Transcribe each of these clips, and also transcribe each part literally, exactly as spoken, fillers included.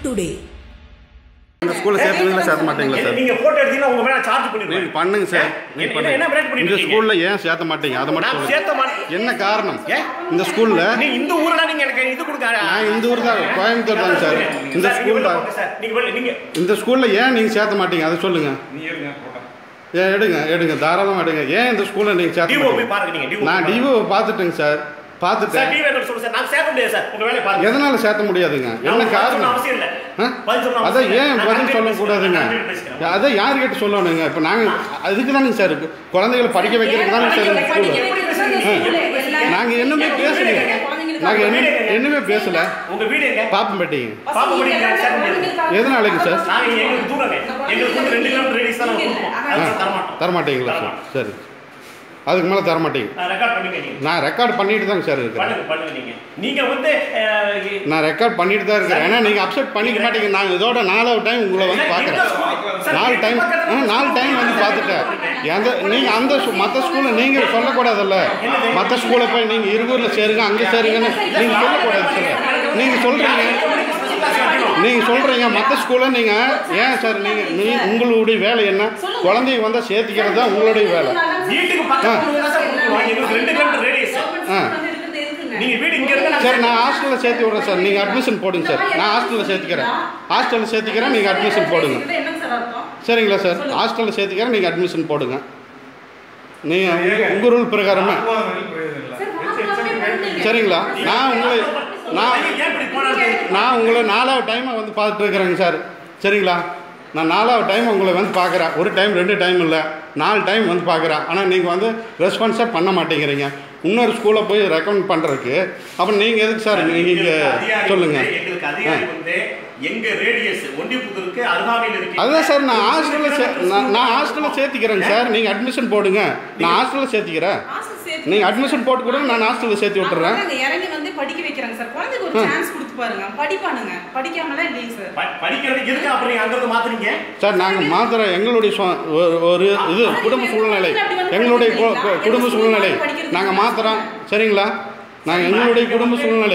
Today. இந்த ஸ்கூல்ல சேர்த்துவீங்களா சேர்த்த மாட்டீங்களா சார்? நீங்க போட்டோ எடுத்தீங்கன்னா உங்க மேல சார்ஜ் பண்ணிடுவேன். நீங்க பண்ணுங்க சார். நீங்க பண்ணுங்க. என்ன பிரேட் பண்ணிட்டு இந்த ஸ்கூல்ல ஏன் சேர்த்த மாட்டீங்க? அத மட்டும் சொல்லுங்க. சேர்த்த மாட்டேன். என்ன காரணம்? இந்த ஸ்கூல்ல நீங்க இந்த ஊர்ல நீங்க எனக்கு இது கொடுங்க. நான் இந்த ஊர் தான், கோயம்புத்தூர் தான் சார். இந்த ஸ்கூல்ல நீங்க நீங்க இந்த ஸ்கூல்ல ஏன் நீங்க சேர்த்த மாட்டீங்க? அத சொல்லுங்க. நீ எடுங்க போட்டோ. ஏன் எடுங்க எடுங்க தாராளமா எடுங்க. ஏன் இந்த ஸ்கூல்ல நீங்க சேர்த்த டிவோ போய் பாருங்க. நீங்க டிவோ நான் டிவோ பார்த்துட்டேங்க சார். பார்த்துட்டேன் சார். டிவோ என்ன சொல்லுங்க சார்? நான் சேர்த்த முடியாது சார். உங்க வேலைய பாருங்க. எதனால சேர்த்த முடியாதுங்க? என்ன காரணம்? அவசியம் இல்ல. அத ஏன் பதில் சொல்ல கூடாதுங்க? அத யார் கிட்ட சொல்லணுங்க? இப்ப நாங்க அதுக்கு தானே சார் குழந்தைகளை படிக்க வைக்கிறதுக்கு தானே சார் ஸ்கூல். நாங்க என்னமே பேசல. நாங்க என்ன என்னமே பேசல. உங்க வீடு எங்க? பாப்பம்பட்டிங்க. பாப்பம்பட்டிங்க சார். எதனாலங்க சார்? நாங்க எங்களுக்கு தூரங்க. எங்களுக்கு ரெண்டு கிலோமீட்டர் ரேடியஸ் தான் கொடுப்போம். அது தர மாட்டோம். தர மாட்டீங்களா சார்? சரி. அதுக்கு மேல தர மாட்டீங்க. ரெக்கார்ட் பண்ணுங்க நீங்க. நான் ரெக்கார்ட் பண்ணிட்டு தான் சார் இருக்கேன். பண்ணுங்க பண்ணுங்க நீங்க. நீங்க வந்து நான் ரெக்கார்ட் பண்ணிட்டு தான் இருக்கேன். ஏன்னா நீங்க அப்செட் பண்ணிக்க மாட்டீங்க. நான் இதோட நாலாவது டைம் உங்களை வந்து பார்க்குறேன். நாலு டைம் நாலு டைம் வந்து பார்த்துட்டேன். எந்த நீங்கள் அந்த மற்ற ஸ்கூலில் நீங்கள் சொல்லக்கூடாதுல்ல. மற்ற ஸ்கூலில் போய் நீங்கள் இருகூரில் சேருங்க அங்கே சேருங்கன்னு நீங்கள் சொல்லக்கூடாது சார். நீங்கள் சொல்கிறீங்க நீங்கள் சொல்கிறீங்க மற்ற ஸ்கூலில் நீங்கள் ஏன் சார் நீங்கள் நீ உங்களுடைய வேலை என்ன? குழந்தைங்க வந்தால் சேர்த்திக்கிறது தான் உங்களுடைய வேலை. சார் நான் ஹாஸ்டலில் சேர்த்து விட்றேன் சார். நீங்கள் அட்மிஷன் போடுங்க சார். நான் ஹாஸ்டலில் சேர்த்துக்கிறேன். ஹாஸ்டலில் சேர்த்துக்கிறேன். நீங்கள் அட்மிஷன் போடுங்க. சரிங்களா சார்? ஹாஸ்டலில் சேர்த்துக்கிறேன். நீங்கள் அட்மிஷன் போடுங்க. நீங்கள் உங்கள் உங்கள் ரூல் பிரகாரமே சரிங்களா? நான் உங்களை நான் நான் உங்களை நாலாவது டைமை வந்து பார்த்துட்டு இருக்கிறேங்க சார். சரிங்களா? நான் நாலாவது டைம் உங்களை வந்து பார்க்குறேன். ஒரு டைம் ரெண்டு டைம் இல்லை, நாலு டைம் வந்து பார்க்குறேன். ஆனால் நீங்கள் வந்து ரெஸ்பான்ஸாக பண்ண மாட்டேங்கிறீங்க. இன்னொரு ஸ்கூலில் போய் ரெக்கமெண்ட் பண்ணுறதுக்கு. அப்புறம் நீங்கள் எதுக்கு சார் நீங்கள் இங்கே சொல்லுங்கள். அதுதான் சார் நான் ஹாஸ்டலில் சே நான் ஹாஸ்டலில் சேர்த்திக்கிறேங்க சார். நீங்கள் அட்மிஷன் போடுங்க. நான் ஹாஸ்டலில் சேர்த்திக்கிறேன். நீங்கள் அட்மிஷன் போட்டு கொடுங்க. நான் ஹாஸ்டலில் சேர்த்து விட்டுறேன். இறங்கி வந்து படிக்க வைக்கிறாங்க சார். குழந்தைக்கு ஒரு சான்ஸ் கொடுத்து பாருங்க. படிப்பானுங்க. படிக்காமலாம் இல்லைங்க சார். படிக்கிறதுக்கு எதுக்கு அப்புறம் அங்க மாத்துறீங்க சார்? நாங்கள் மாத்திர எங்களுடைய ஒரு இது குடும்ப சூழ்நிலை, எங்களுடைய குடும்ப சூழ்நிலை நாங்கள் மாத்திரோம். சரிங்களா? நாங்கள் எங்களுடைய குடும்ப சூழ்நிலை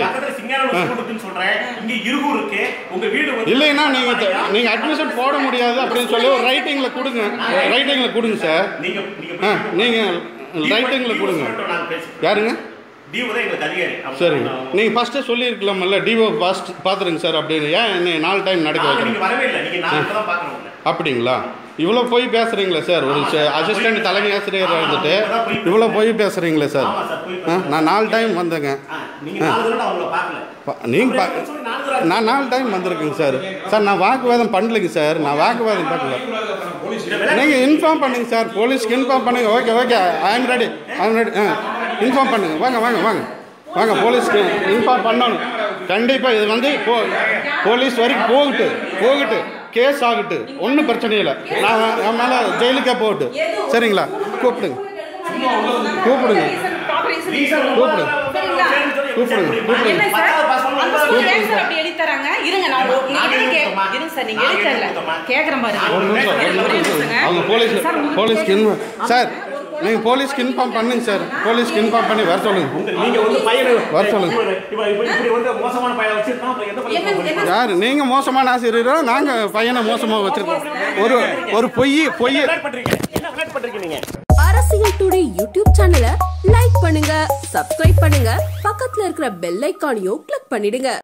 இல்லைன்னா நீங்கள் நீங்கள் அட்மிஷன் போட முடியாது அப்படின்னு சொல்லி ஒரு ரைட்டிங்கில் கொடுங்க. ரைட்டிங்கில் கொடுங்க சார். ஆ நீங்கள் ரைட்டிங்கில் கொடுங்க. யாருங்க? சரி, நீங்கள் ஃபஸ்ட்டே சொல்லியிருக்கலாமல்ல டிஓ ஃபஸ்ட் பார்த்துருங்க சார் அப்படின்னு. ஏன் என்ன நாலு டைம் நடக்க வைக்கிறீங்க? அப்படிங்களா? இவ்வளோ போய் பேசுகிறீங்களா சார்? ஒரு அசிஸ்டன்ட் தலைமை ஆசிரியர் இருந்துட்டு இவ்வளோ போய் பேசுகிறீங்களே சார்? நான் நாலு டைம் வந்தேங்க. நீங்கள் நான் நாலு டைம் வந்திருக்கேங்க சார். சார் நான் வாக்குவாதம் பண்ணலைங்க சார். நான் வாக்குவாதம் பண்ணல. நீங்கள் இன்ஃபார்ம் பண்ணுங்க சார். போலீஸ்க்கு இன்ஃபார்ம் பண்ணுங்க. Okay okay I am ready I am ready. ஆ இன்ஃபார்ம் பண்ணுங்க. வாங்க வாங்க வாங்க வாங்க போலீஸ்க்கு இன்ஃபார்ம் பண்ணணும். கண்டிப்பாக இது வந்து போ போலீஸ் வரைக்கும் போகட்டு போகட்டு கேஸ் ஆகட்டு ஒன்றும் பிரச்சனை இல்லை. நான் என் மேலே ஜெயிலுக்கே போகட்டு. சரிங்களா? கூப்பிடுங்க கூப்பிடுங்க கூப்பிடுங்க கூப்பிடுங்க கூப்பிடுங்க. அவங்க போலீஸ் போலீஸ்க்கு சார் நீங்கள் போலீஸ்க்கு இன்ஃபார்ம் பண்ணுங்க சார். போலீஸ்க்கு இன்ஃபார்ம் பண்ணி வர சொல்லுங்க. வர சொல்லுங்க. யார் நீங்கள் மோசமான ஆசிரியரோ? நாங்கள் பையனை மோசமாக வச்சிருக்கோம். ஒரு ஒரு பொய் பொய் அரசியல் டுடே யூடியூப் சேனலை லைக் பண்ணுங்க, சப்ஸ்கிரைப் பண்ணுங்க, பக்கத்துல இருக்கிற பெல் ஐகானையும் கிளிக் பண்ணிடுங்க.